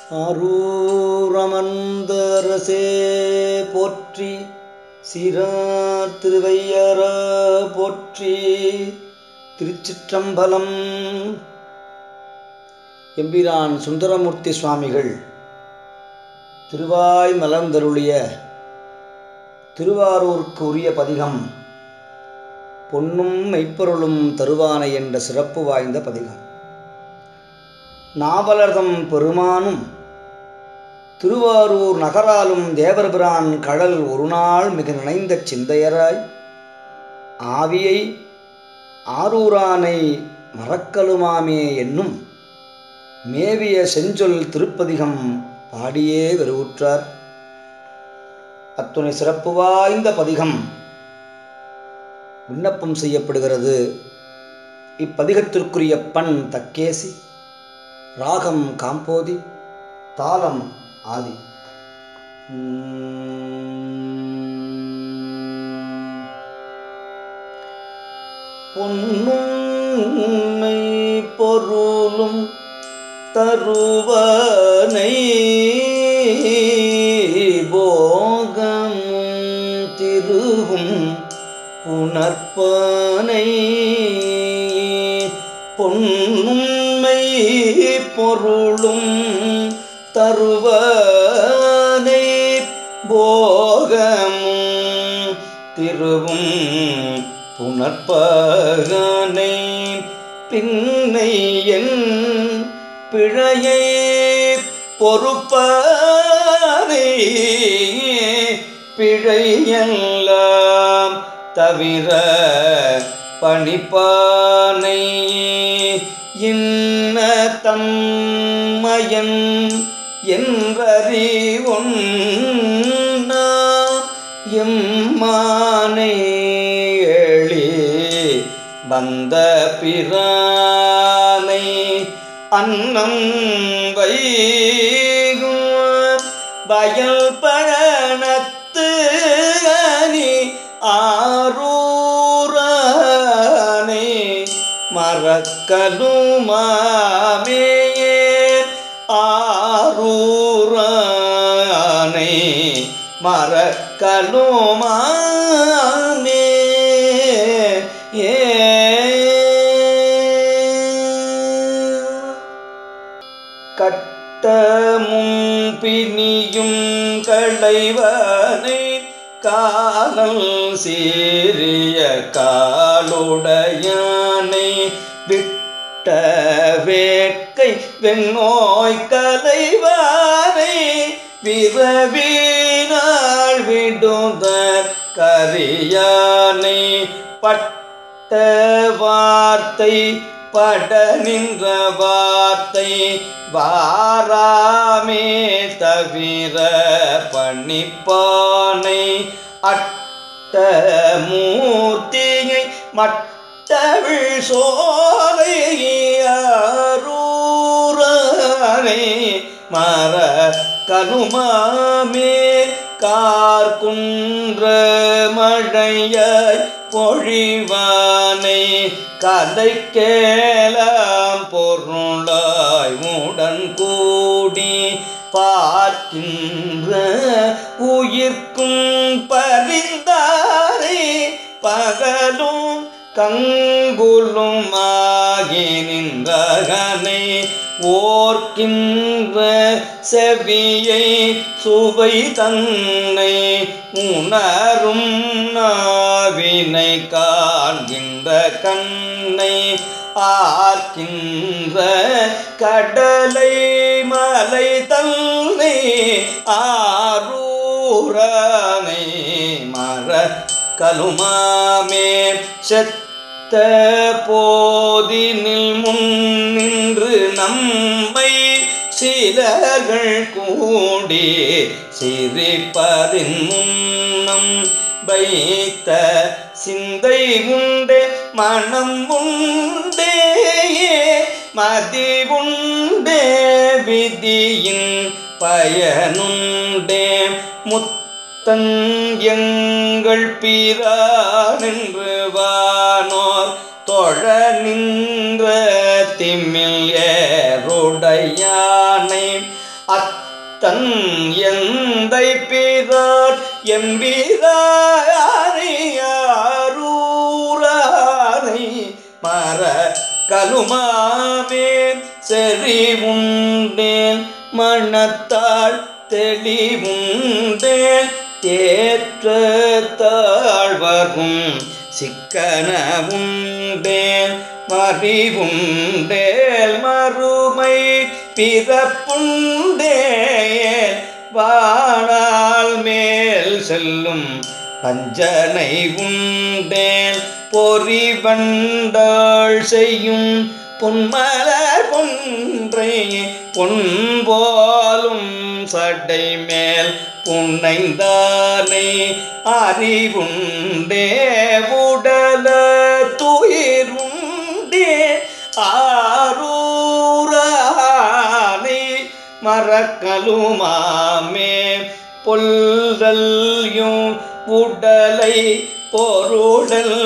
ஆரூரமர்ந்தரசே போற்றி, சீரார் திருவையரா போற்றி. திருச்சிற்றம்பலம். எம்பிரான் சுந்தரமூர்த்தி சுவாமிகள் திருவாய் மலர்ந்தருளிய திருவாரூருக்கு உரிய பதிகம் பொன்னும் மெய்ப்பொருளும் தருவானை என்ற சிறப்பு வாய்ந்த பதிகம். நாவலர்தம் பெருமானும் திருவாரூர் நகராலும் தேவர்பிரான் கடல் ஒரு நாள் மிக நினைந்த சிந்தையராய் ஆவியை ஆரூரானை மறக்கலுமாமே என்னும் மேவிய செஞ்சொல் திருப்பதிகம் பாடியே வெறுவுற்றார். அத்துணை சிறப்பு வாய்ந்த பதிகம் விண்ணப்பம் செய்யப்படுகிறது. இப்பதிகத்திற்குரிய பண் தக்கேசி, ராகம் காம்போதி, தாளம் ஆதி. பொன்னும் பொருளும் தருவனை போகம் திருவும் உணர்ப்பனை. பொன்னும்மை பொருளும் தருவனை போகமும் திருவும் புணர்ப்பகனை. பின்னை என் பிழையை பொறுப்பனை பிழையெல்லாம் தவிர பணிப்பானை. இன்ன தம்மயன் என்றறிவொன்னா எம்மானை எழி வந்த பிரானை. அன்னம் வைகும் வயல் பழனத்து அணி ஆரூரானை மறக்கலுமாமே. ஆரூரானை மறக்கலுமாமே. கட்டமும் பிணியும் களைவனை காணல் சீரிய காலுடையானை. விட்ட வேட்கை வெண்ணோய் கலைவானை விரவினாள் விடுத கரியானை. பட்ட வார்த்தை பட நின்ற வார்த்தை வாராமே தவிர பணிப்பானை. அட்ட மூர்த்தியை மட்டவிழ் சோலை ஆரூரானை மறக்கலுமாமே. கார்குன்ற மழையாய் பொழிவானை கதைக்கேலாம் பொருளாய் உடன் கூடி பார்க்கின்ற உயிர்க்கும் பரிந்தாரை பகலும் கங்குலும் ஆகி நின்றகனை. ஓர்க்கின்ற செவியை சுவை தன்னை உணரும் நாவினை காண்கின்ற கண்ணை. ஆர்க்கின்ற கடலை மலை தன்னை ஆரூரானை மறக்கலுமாமே. செத்த போதினில் முன் நின்று நம்மை சிலர்கள் கூடி சிரிப்பதின் முன்னம் வைத்த சிந்தை உண்டே மனம் உண்டே மதி உண்டே விதியின் பயனுண்டே. முத்தங்கள் பிரானென்று வானோர் தொழ நின்ற திமில் ஏருடையானை. தன் எந்தை பிரான் எம்பிரானை ஆரூரானை மர கலுமாமே செறிவுண்டேன் மனத்தாள் தெளிவுண்டேன் தேற்ற தாழ்வரும் சிக்கன உண்டேன் மறிவுண்டேல் மறுமை பிறப்புண்டேன் வாழால் மேல் செல்லும் பஞ்சனை உண்டேன் பொறிவண்டாள் செய்யும் பொன்மலர் பொன்றை பொன்போலும் சடை மேல் புன்னைந்தானை அறிவுண்டே உடல துயிருண்டே ஆரூரானை மறக்கலுமாமே பொல்தல்யும் உடலை பொருளல்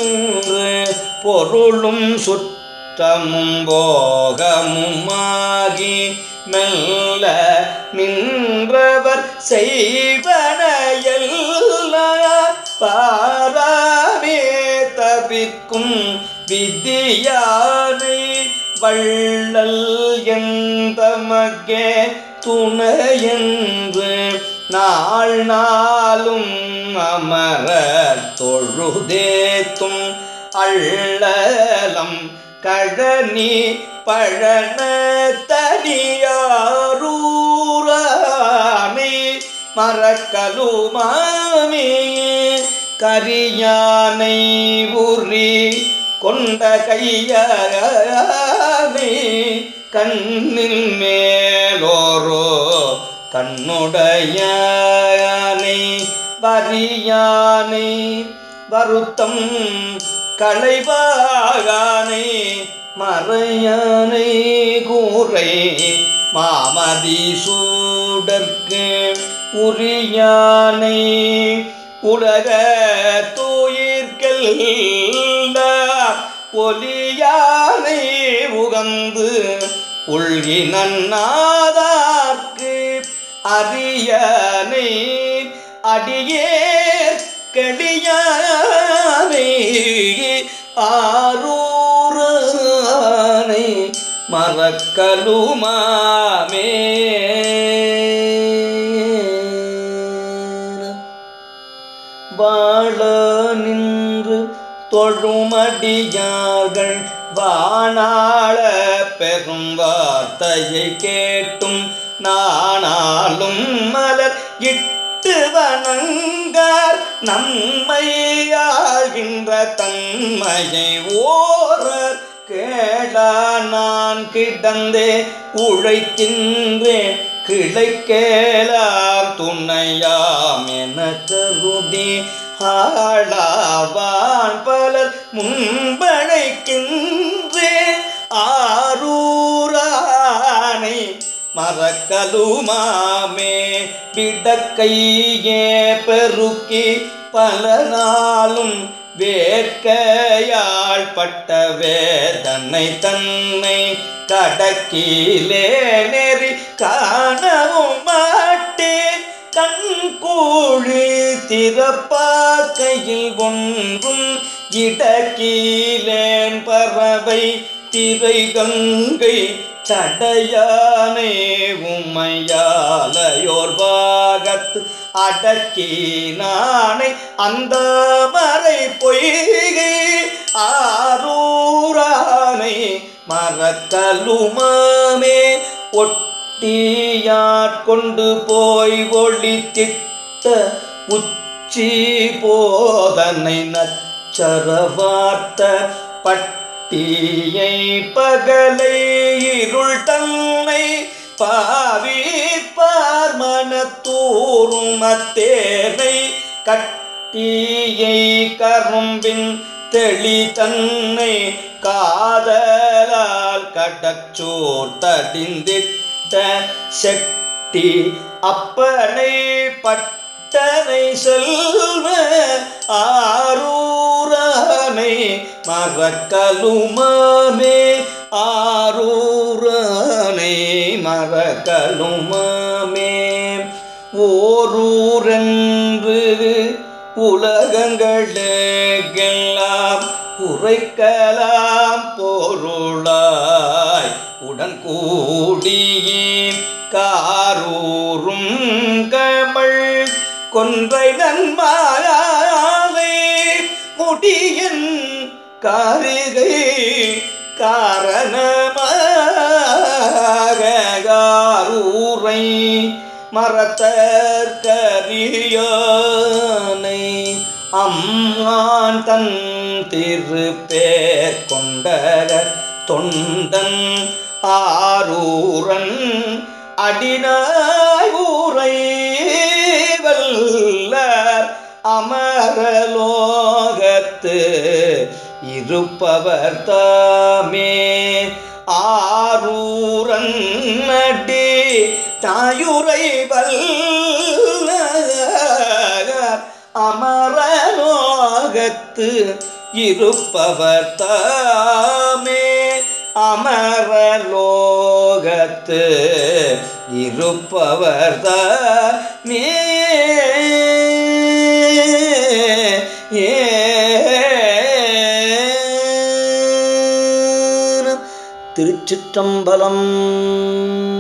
பொருளும் சுற்றமும் போகமுமாகி மெல்ல நின்றவர் செய்வனையெல்லாம் பாராமே தவிர்க்கும் விதியானை வள்ளல் எந்தமக்கே துணையென்று நாள் நாளும் அமரர் தொழுதேத்தும் அள்ளலம் கழனி பழன தனியாரூரானை மறக்கலுமாமே கரியானை உரி கொண்ட கையானை கண்ணில் மேலோரோ கண்ணுடையானை வரியானை வருத்தம் களைவாகானை மறையானை கூரை மாமதி சூடற்கு உரியானை உலக தூயிர்கள் ஒலியானை உகந்து உள்கி நன்னாதார்க்கு அரியனை அடியேற் கெளியானை ஆரூரானை மறக்கலுமாமே வாழ நின்று தொழுமடியார்கள் வானாள பெரும் வார்த்தையை கேட்டும் நானாலும் மலர் இட்டு வணங்கார் நம்மையாகின்ற தன்மையை ஓரர் கேளா நான் கிடந்தே உழைக்கின்றேன் கிளைக்கேலாம் துணையாம் என கருதி ஆளாவான் பலர் முன்பழைக்கின்றேன் ஆரூரானை மறக்கலுமாமே விடக்கையே பெருக்கி பல நாளும் வேட்கையாள் பட்ட வேதனை தன்னை கடக்கிலே நெறி காணவும் மாட்டேன் கண் கூழி திறப்பாக்கையில் ஒன்றும் இடக்கீலேன் பறவை திரை கங்கை சடையானே உமையாலையோர் பாகத்து அடக்கி நானை அந்த மறை பொய்கை ஆரூரானை மறக்கலுமாமே ஒட்டியாட்கொண்டு போய் ஒளித்திட்ட உச்சி போதனை நச்சரவார்த்த பட்டியை பகலை இருள் தன்னை பாவிப்பார் மனத்தூரும் அத்தேனை கட்டியை கரும்பின் தெளி தன்னை காதலால் கடச்சோர் தடிந்திட்ட செட்டி அப்பனை பட்டனை செல்வ ஆரூரானை மறக்கலுமாமே ஆரூரானை மறக்கலுமாமே. ஓரூரென்று உலகங்களுக்கெல்லாம் உரைக்கலாம் பொருளாய் உடன்கூடி காரூரும் கமழ் கொன்றை நன்மாலை முடியன் காரிகை காரணமாக காரூரை மறத்தற்கரியானை அம்மான் தன் திருப்பேர் கொண்ட தொண்டன் ஆரூரன் அடினாய் ஊரை வல்ல அமரலோகத்து இருப்பவர் தாமே. ஆரூரன் அடி தாயுரை வல்ல அமரலோகத்து இருப்பவர் தாமே. அமரலோகத்து இருப்பவர் தாமே. திருச்சிற்றம்பலம்.